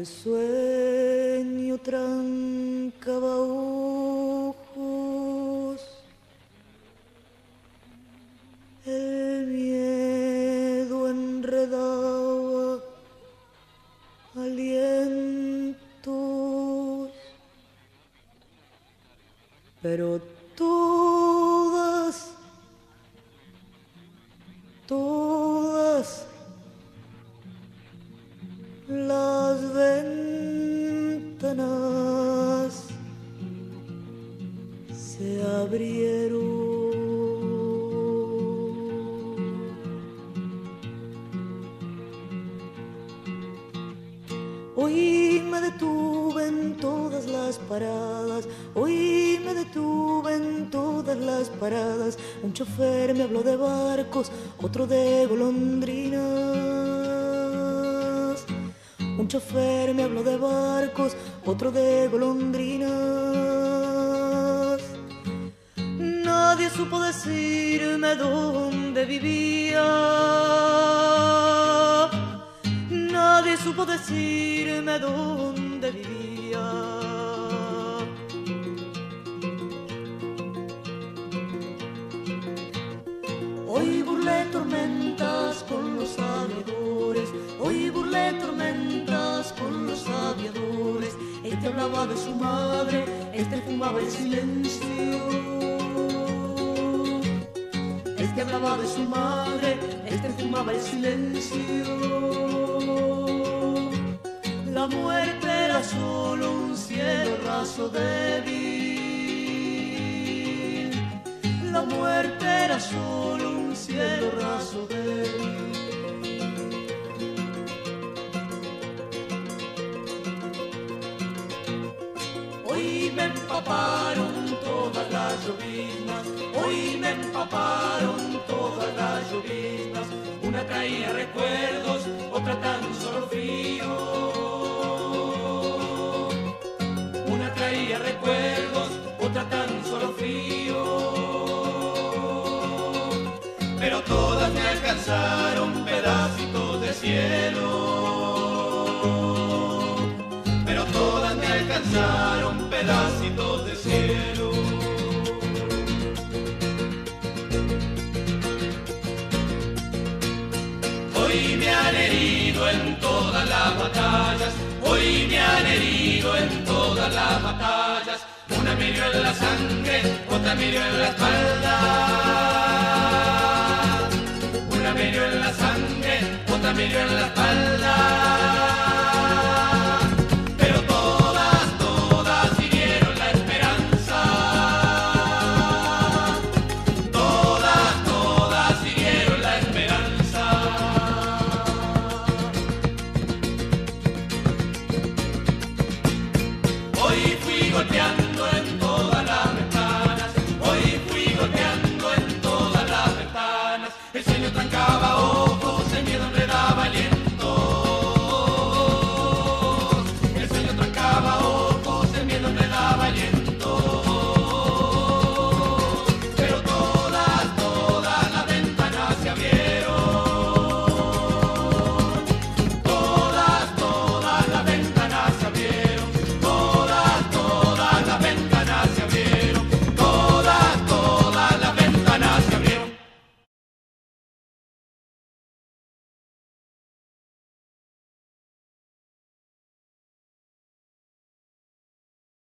sueño trancaba ojos, el miedo enredaba alientos, pero todas las ventanas se abrieron. Hoy me detuve en todas las paradas, hoy me detuve en todas las paradas. Un chofer me habló de barcos, otro de golondrinas. Un chofer me habló de barcos, otro de golondrinas. Nadie supo decirme dónde vivía. Nadie supo decirme dónde vivía. Hoy burlé tormentas con los aviadores, hoy burlé tormentas con los aviadores. Este hablaba de su madre, este fumaba en silencio. Este hablaba de su madre, este fumaba en silencio. La muerte era solo un cielo raso débil. La muerte era solo un cielo raso débil. Hoy me empaparon todas las lloviznas, hoy me empaparon todas las lloviznas. Una traía recuerdos, otra tan solo frío. Una traía recuerdos, otra tan solo frío. Pero todas me alcanzaron pedacitos de cielo. Pero todas me alcanzaron pedacitos de cielo. Hoy me han herido en todas las batallas, hoy me han herido en todas las batallas. Una me hirió en la sangre, otra me hirió en la espalda. Una me hirió en la sangre, otra me hirió en la espalda.